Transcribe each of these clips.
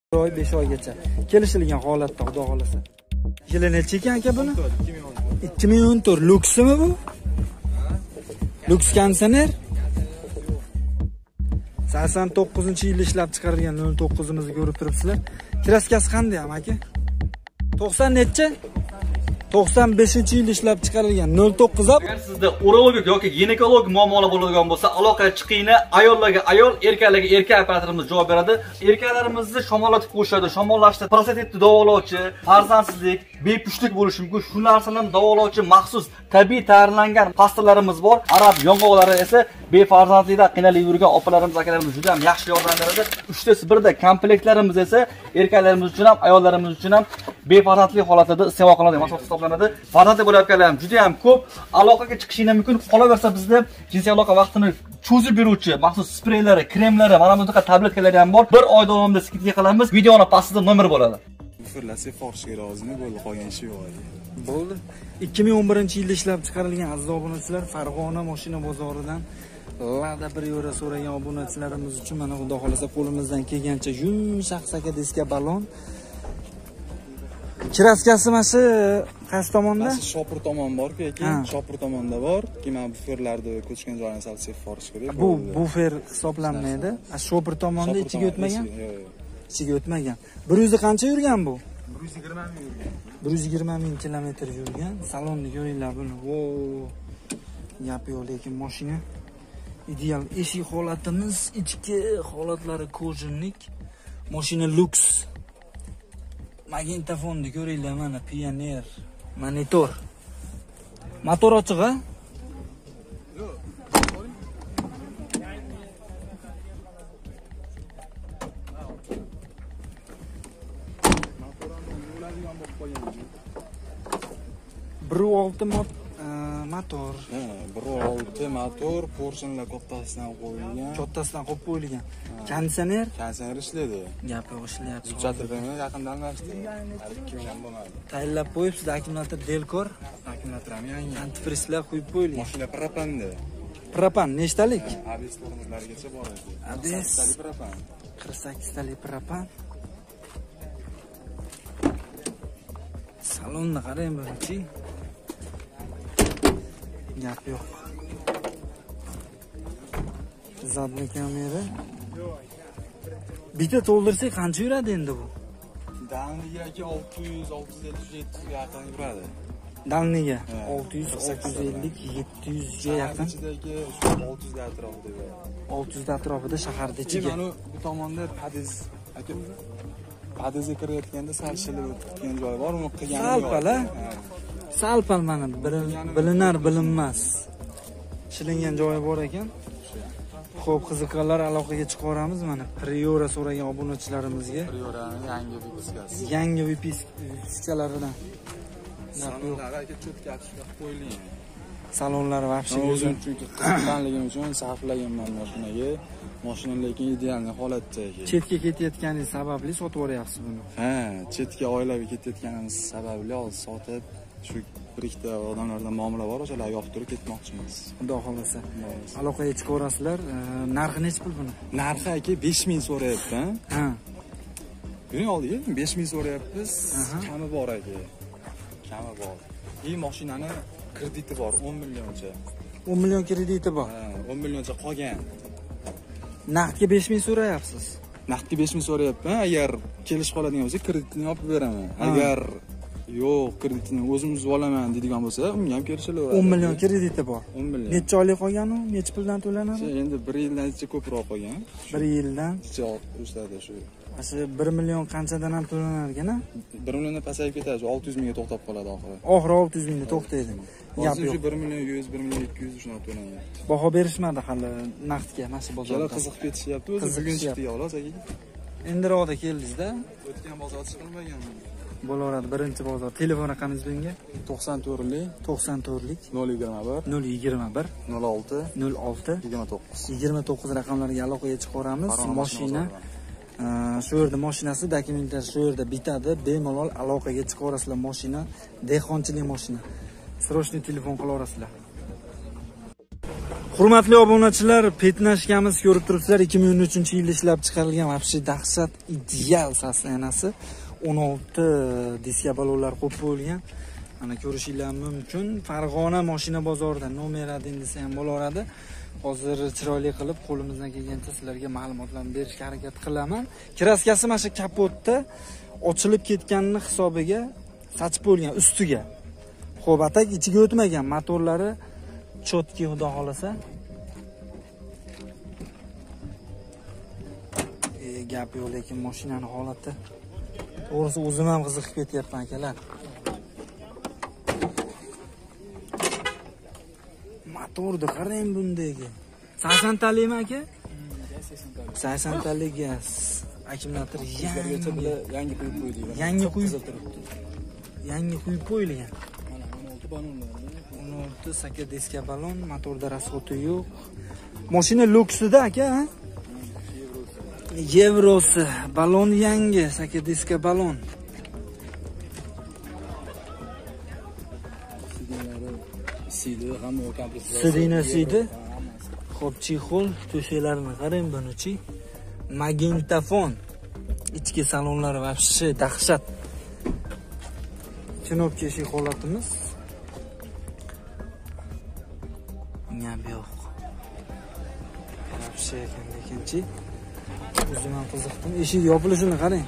oy 5 oygacha kelishilgan holatda xudo xolasa. Yili necha ekan aka buni? 2014 Luxmi bu? Lux konditsioner 89-yilda ishlab chiqarilgan 09'imizni ko'rib turibsizlar. Kraskasi qanday ham aka? 90 necha? 95-yilda ishlab chiqarilgan 09 ab. Agar sizda urologik yoki ginekologik muammolar bo'ladigan bo'lsa, aloqaga chiqinglar. Ayollarga ayol, erkaklarga erkak operatorimiz javob beradi. Erkaklarimizni shamollatib qo'yishadi, shamollashda prostatitni davolovchi, farzandsizlik, bepushtlik bo'lishi mumkin. Shu narsalarni davolovchi maxsus tabiiy tayyorlangan pastalarimiz bor. Arab yong'oqlari esa befarzandlikda qiynalib yurgan opalarimiz, akalarimiz juda ham yaxshi yordam beradi. 3tasi birda komplektlarimiz esa erkaklarimiz uchun ham, ayollarimiz uchun ham befarzandlik holatida iste'mol qilinadigan mahsulot hisoblanadi. Farzandli bo'layotganlar ham juda ham ko'p. Aloqaga chiqishinglar mumkin. Qolaversa bizda jinsiy aloqa vaqtini cho'zib beruvchi maxsus spreylari, kremlari, mana bunaqa tabletkalari ham bor. 1 oy davomida skidka qilamiz. Videoni pastida nomer bo'ladi. Fırlasa forshga rozimi bo'ldi, qolgan ishi yo'q. Bo'ldi. 2011-yilda ishlab chiqarilgan aziz obunachilar, Farg'ona mashina bozoridan Lada bir yo'ra so'ragan obunachilarimiz uchun mana xudo xolasa qo'limizdan kelgancha yumshoq saka diska balon. Kraskasi mana shu qaysi tomonda? Shopir tomon bor-ku, lekin shopir tomonda bor. Keyin buferlarni ko'chgan joyini salsa forsh kerak. Bu bufer hisoblanmaydi. Shopir tomonda ichiga o'tmagan? Ichiga o'tmagan. 100 qancha yurgan bu? 120 ming yurgan. 120 ming kilometr yurgan. Salonni ko'ringlar buni. Vo. Gap yo'q, lekin mashina ideal. Eshik holatimiz, ichki holatlari kojinlik. Mashina Lux. Magnitofonni ko'ringlar, mana Pioneer monitor. Motor ochiq-a? Yo'q. motor. motor. 1.6 motor, portionlar kattasidan qo'yilgan. Kattasidan qo'yib qo'yilgan. Konditsioner? Konditsioner ishlaydi. Gap yo'q, ishlayapti. Hujjatlarni yaqindan almashdi. 2 million bo'ladi. Tayyorlab qo'yibsiz, akkumulyator Delcor, Akkumulyator ham yangi. antifrizlar qo'yib qo'yilgan. Mashina propanda. Propan nechtalik? ABS tormozlarigacha bor edi. ABS 48 propan. 48 talik propan. Salonni qarang birinchi. Gap yo'q. Zadni kamera. Bitta to'ldirsak qancha yuradi endi bu? Dalniga 600, 650, 700 ga yaqin yuradi. Dalniga 600, 650, 700 ga yaqin. Ichidagi 600 ga atrofida. 600 da atrofida shaharda ichiga. Mana bu tomonda padezga kirayotganda sal shilib o'tgan joyi bor, uni qilgan. Salpala. Salpal mana bilinar bilinmas. Shilingan joyi bor ekan. Xo'p, qiziqganlar aloqaga chiqaramiz mana. Priora so'ragan obunachilarimizga. Priorani yangi vipiskasi. Yangi vipiskalaridan. Salonlar aka cho'tka qilib qo'yilgan. Salonlar vobshe o'zim chunki qiziqqanligim uchun sarflaganman mashinaga. Mashina lekin ideal holatda ekan. Chetga ketayotganingiz sababli sotib yuboryapsiz buni. Ha, chetga oilaviy ketayotganimiz sababli hozir sotib, shu bir ikkita odamlardan muomala bor, o'shalarga yoqtirib ketmoqchimiz. Xudo xolasa. Aloqaga chiqarasizlar. Narxi necha pul buni? Narxi aka 5000 so'rayapti, ha? Buning oldiga 5000 so'rayapmiz. Kami bor aka. Kami bor. Mashinani krediti bor 10 millioncha. 10 million krediti bor. Ha, 10 millioncha qolgan. Naqdga 5000 so'rayapsiz. Naqdga 5000 so'rayapman. Agar kelish qoladigan bo'lsa, kreditni yopib beraman. Agar yo'q, kreditni o'zimiz olaman deydigan bo'lsa, unga ham kelishaveradi. 10 million krediti bor. 10 million. Necha oylik qolgan u? Necha puldan to'lanadi? Endi 1 yildan ko'proq qolgan. 1 yildan. O'sadi shu. Mana 1 million qanchadan ham to'lanar ekan-a? 1 milliondan pasayib ketadi, 600 mingga to'xtab qoladi oxiri. Oxiri 600 mingga to'xtaydi. Gap yo'q. 1 million 100, 1 million 200 shunaqa to'lanyapti. Baho berishmadi hali naqdga, mana shu bozorda. Kelar qiziqib ketishyapti, o'zi bugun chiqdi xolos aka. Endiroqda keldingiz-da. O'tgan bozor chiqilmaganmi? Bo'laveradi, birinchi bozor. Telefon raqamingiz menga 94lik 94lik 021 021 06 06 29 29 raqamlarga aloqaga chiqaramiz. Mashina shu yerda mashinasi, dokumentlari shu yerda bitadi. Bemalol aloqaga chiqarasizlar. Mashina dehqonchilik mashina. Srochniy telefon qilaverasizlar. Hurmatli obunachilar, petnashkamiz ko'rib turibsizlar, 2013-yilda ishlab chiqarilgan vobshe dahshat ideal sostanasi. 16 diska balonlar qo'yib qo'yilgan. Mana ko'rishinglar mumkin. Farg'ona mashina bozorida nomer 1 desa ham bo'laveradi. Hozir chiroyli qilib qo'limizdan kelgancha sizlarga ma'lumotlarni berishga harakat qilaman. Kraskasi mana shu kapotda ochilib ketganini hisobiga sachib bo'lgan ustiga. Xo'p, atak ichiga o'tmagan, motorlari chotki, xudo xolasa. Gap yo'q, lekin mashinaning holati to'g'risi o'zim ham qiziqib ketyapman akalar. Motorni qarang bundagi. 80 talikmi aka? 80 talik gaz. Akkumulyator yangi qo'yib qo'yilgan. Yangi qo'yib qo'yilgan. Mana 16 balonlar. 16 saka diska balon, motorda rasxoti yo'q. Mashina luksida aka, ha? Yevrosi, balon yangi, saka diska balon. Sidina sidi. Xo'p, chexol, to'shaklarini qarang buni-chi. Magnitofon. Ichki salonlari vobshe dahshat. Chinobga eshik holatimiz. Gap yo'q. Vobshe ekan lekinchi. O'zim ham qiziqdim. Eshik yopilishini qarang.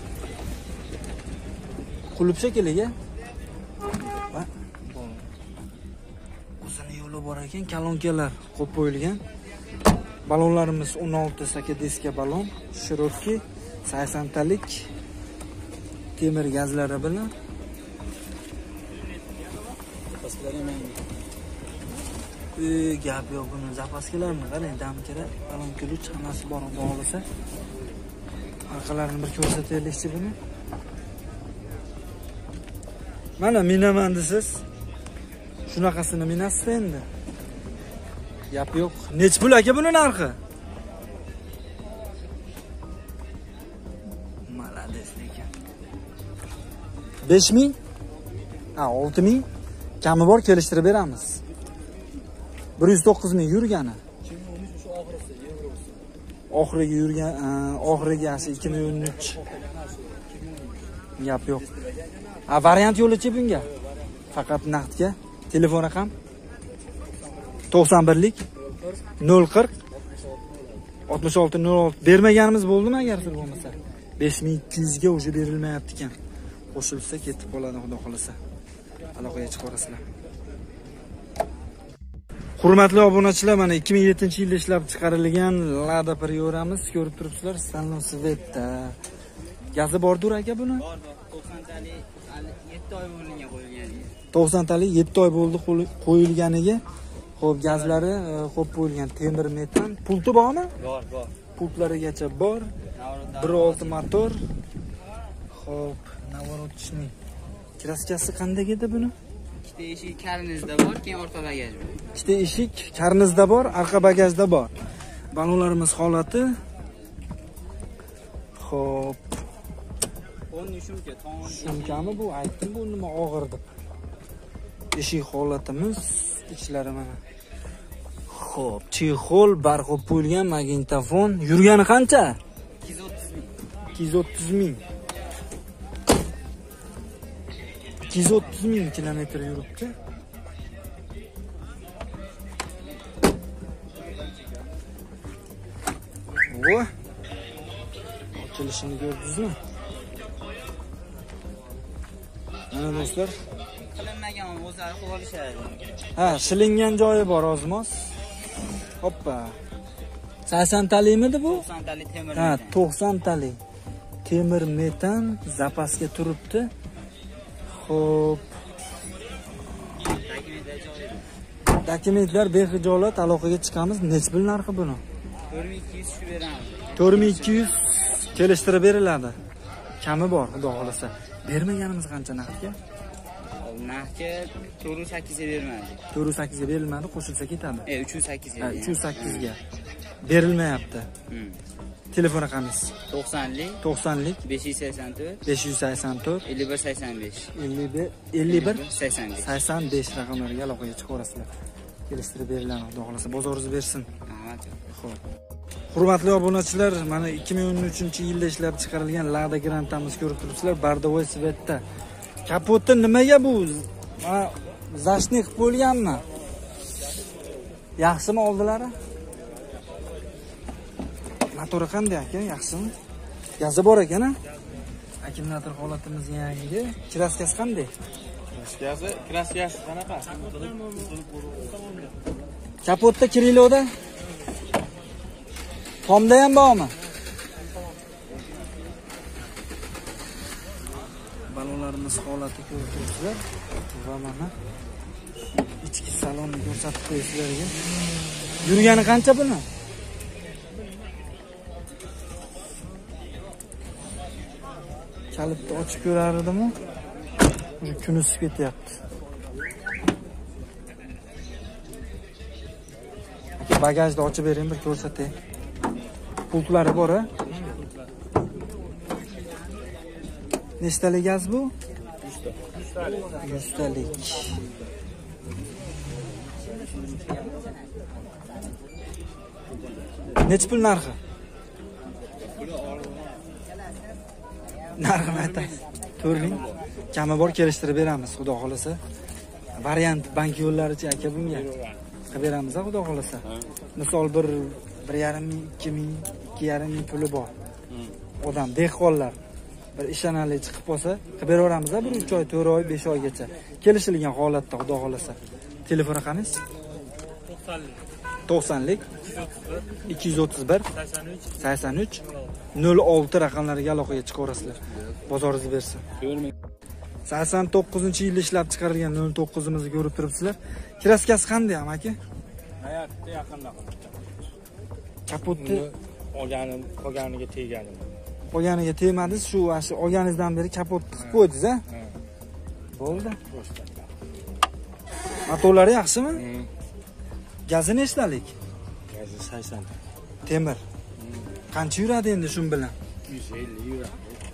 Qulib shekiliga. O'zini yo'li bor ekan, kolonkalar qo'yib qo'yilgan. Balonlarimiz 16 saka diska balon, Cherokee 80 talik temir gazlari bilan. Gap yo'q, buni zapaskalarni qarang, damkira, balon ключ hammasi bor bo'lsa. Orqalarini bir ko'rsataylikchi buni. Mana minaman desiz. Shunaqasini minasiz endi. Gap yo'q. Nech pul aka buni narxi? Malades lekin. 5000? Ha, 6000. Kami bor, kelishtirib beramiz. 109 ming yurgani. Oxiriga yurgan, oxiriga 2013. Gap yo'q. Ha, variant yo'lichi bunga. Faqat naqdga. Telefon raqam 91lik 040 6606 bermaganimiz bo'ldimi agar siz bo'lmasa? 5200 ga o'zi berilmayapti ekan. Qo'shilsa ketib qoladi, xudo xolasa. Aloqaga chiqarasizlar. Hurmatli obunachilar, mana 2007-yilda ishlab chiqarilgan Lada Prioramiz ko'rib turibsizlar, Stanley Svetda. Gazi bordir aka buni? Bor, 90 talik 7 oy bo'linga qo'yilgan. 90 talik 7 oy bo'ldi qo'yilganiga. Xo'p, gazlari qo'yib qo'yilgan, temir metan. Pulti bormi? Bor. Pultlarigacha bor. 1.6 motor. Xo'p, navorotchni. Kraskasi qanday edi buni? Ikkita eshik karnizda bor, keyin orqa bagaj bor. Ikkita eshik karnizda bor, orqa bagajda bor. Balonlarimiz holati. Xo'p. 10 shumka, shumkami bu? Aytdim bu nima og'ir deb. Eshik holatimiz, ichlari mana. Xo'p, chexol, barqob qo'yilgan magnitofon. Yurgani qancha? 230 ming. 230 ming kilometr yuribdi. Voy. Ochilishini ko'rdingizmi? Mana do'stlar, qilinmagan o'zlari qilib olishadi. Ha, shilingan joyi bor ozmos. Hoppa. 80 talikmidi bu? 90 talik temir. Ha, 90 talik. Temir metan zapaska turibdi. Xo'p. Dokumentlar bexijolat, aloqaga chiqamiz. Nech pul narxi buni? 4200 shu beramiz. 4200 kelishtirib beriladi. Kami bor, xudo xolasa. Bermaganimiz qancha naqdga? Naqdga 408 ga bermadi. 408 ga berilmadi, qo'shilsa ketadi. 308 ga. 308 ga. Berilmayapti. Telefon raqamingiz 90lik 584 5185 raqamlarga aloqaga chiqaverasizlar. kelishtirib beriladi, xudo xolasa bozoringiz bersin. Rahmat. Xo'p. Hurmatli obunachilar, mana 2013-yilda ishlab chiqarilgan Lada Granta'miz ko'rib turibsizlar, Bardovoy Svetda. Kapoti nimaga bu? Mana zashni qilib qo'yilganmi? Yaxshimi oldilari? Motori qanday aka? Yaxshimi? Gazi bor ekan-a? Akkumulyator holatimiz yangi. Kraskasi qanday? Kraskasi qanaqa? Kapotda kirilovda? Tomda ham bormi? Balonlarimiz holati ko'rib turibsizlar. Va mana ichki salonni ko'rsatib qo'yaman sizlarga. Yurgani qancha buni? Kalitni ochib ko'rar edim-ku. Уже kun isib ketyapti. Bagajni ochib bering, bir ko'rsatay. Pultlari bor-a? Nechtalik gaz bu? 100 talik. Necha pul narxi? Narxini aytasiz. 4000. Kami bor, kelishtirib beramiz, xudo xolasa. Variant bank yo'llaricha aka bunga. Qilib beramiz, xudo xolasa. Misol 1,5 ming, 2 ming, 2,5 ming puli bor. Odam dehqonlar bir ishonarli chiqib qolsa, qilib beraveramiz, 1-3 oy, 4 oy, 5 oygacha. Kelishilgan holatda, xudo xolasa. Telefoni qanisi? 90lik 231 83 06 raqamlariga aloqaga chiqaverasizlar. Bozoringiz bersin. 89-yilda ishlab chiqarilgan 09imizni ko'rib turibsizlar. Kraskasi qanday ham aka? Hayotda yaqinda Kapotni qolganiga tegadi. Qolganiga tegmadingiz, shu olganingizdan beri kapot qilib qo'ydingiz, a? Bo'ldi. Motorlari yaxshimi? Gazi nechtalik? Gazi 80. Temir. Qancha yuradi endi shun bilan? 250 yuradi.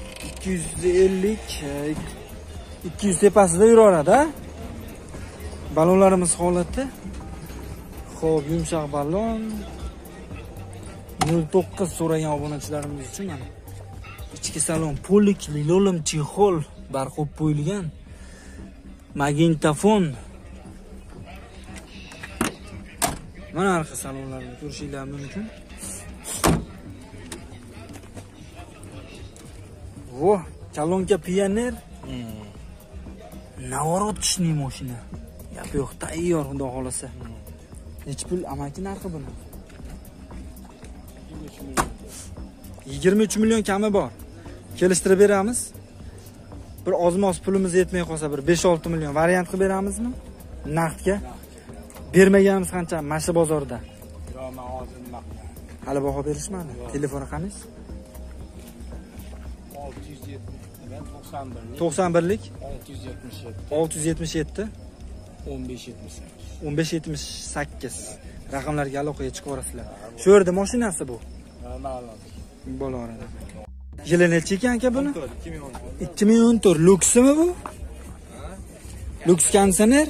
250, 200 tepasida yuraveradi-a? Balonlarimiz holati. Xo'p, yumshoq balon. 09 so'ragan obunachilarimiz uchun mana ichki salon polik, lilolim, chexol barqob qo'yilgan. Magnitofon. Mana arqa salonlarni ko'rishingiz mumkin. Voh, Kolonka Pioner. Navorotishni mashina. Gap yo'q, tayyor, xudo xolasa. Nech pul amaki narxi buni? 23 million kami bor. Kelishtirib beramiz. Bir ozmoz pulimiz yetmay qolsa, bir 5-6 million variant qilib beramizmi? Naqdga. Bermaganimiz qancha Mashi bozorida? Yo'q, men hozir nima qilaman? Hali baho berishmadi. Telefoni qanday? 91lik 677 1578 raqamlarga aloqaga chiqaverasizlar. Shu yerda mashinasi bu. Bo'laveradi. Yili necha ekan aka buni? 2014 Luxmi bu? Lux konditsioner?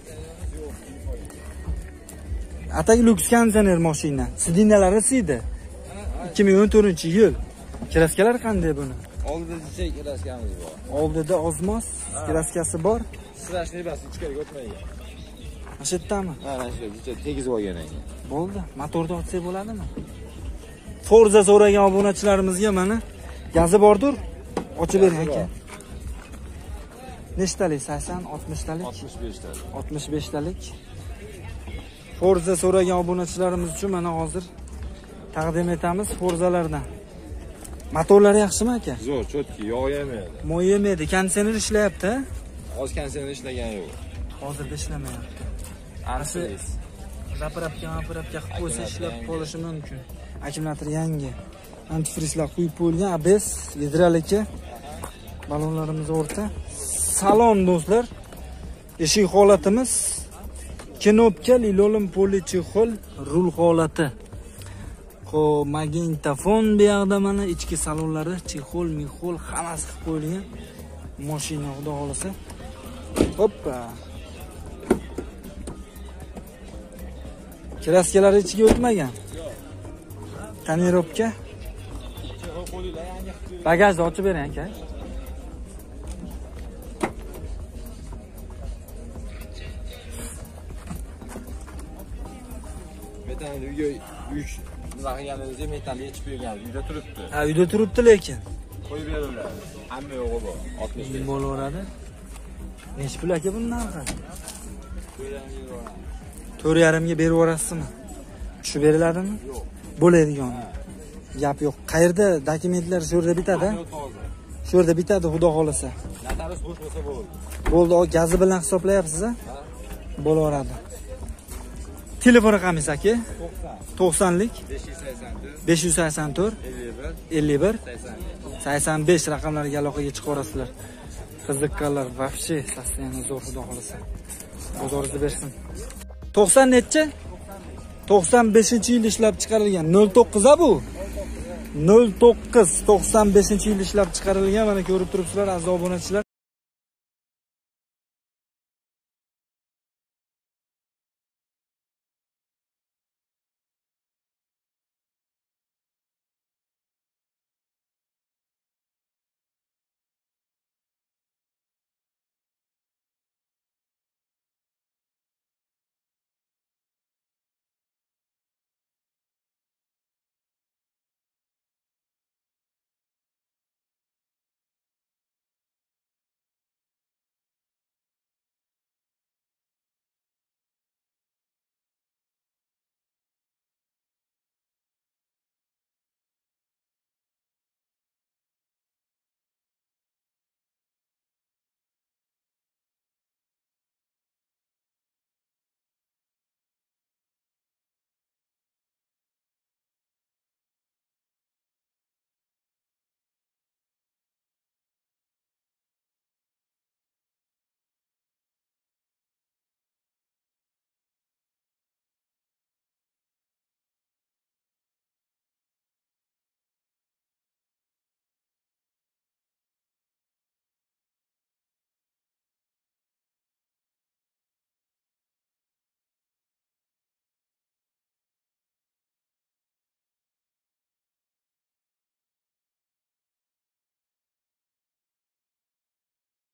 Atak Lux konditsioner mashina. Sidinalari siydi. 2014-yil. Kraskalar qanday buni? Oldida kraskamiz bor. Oldida ozmoz, kraskasi bor. Strashniy bas ichkariga o'tmaydi. Mana shu yerdami? Mana shu yerda tegizib olgan ekan. Bo'ldi. Motorni ochsak bo'ladimi? Forza so'ragan obunachilarimizga mana gazi bordir. Ochib bering aka. Nechtalik? 80, 60 talik? 65 talik. 65 talik. Forza so'ragan obunachilarimiz uchun mana hozir taqdim etamiz Forzalardan. Motorlari yaxshimi aka? Zo'r, chotki, yog' yemaydi. Moy yemaydi, konditsioner ishlayapti. Oz konditsioner ishlagani yo'q. Hozirda ishlamayapti. Ansiz. Zapravka qilib qo'ysa ishlab qolishi mumkin. Akkumulyator yangi. Antifrizlar quyib qo'yilgan, ABS, gidrolika. Balonlarimiz o'rta. Salon do'stlar. Eshik holatimiz knopka, lilolim polichexol, rul holati. Xo'p, magnitofon bu yoqda mana ichki salonlari, chexol, mixol hammasi qilib qo'yilgan. Mashina xudo xolasa. Hoppa. Kraskalar ichiga o'tmagan. Tonirovka. Bagajni ochib bering aka. Metanni uyga nima qilganingizda metanni yechib bergan. Uyda turibdi. Ha, uyda turibdi lekin. Qo'yib beriladi. Hamma yo'g'i bor. 65. Bo'laveradi. Nech pul aka buni narxi? 4,5 ga berib yuborasizmi? Tushib beriladimi? Yo'q. Bo'ladigan. Gap yo'q. Qayerda dokumentlar shu yerda bitadi? Shu yerda bitadi, xudo xolasa. Notarius bo'sh bo'lsa bo'ldi. Bo'ldi, gazi bilan hisoblayapsiz-a? Bo'laveradi. Telefon raqamingiz aka? 90lik 584 51 85 raqamlariga aloqaga chiqaverasizlar. Qiziqqanlar вообще sostoяние zo'r, xudo xolasa. Bozoringizni bersin. 90 necha? 95-yil ishlab chiqarilgan. 09 a bu. 09 95-yil ishlab chiqarilgan. Mana ko'rib turibsizlar, aziz obunachilar.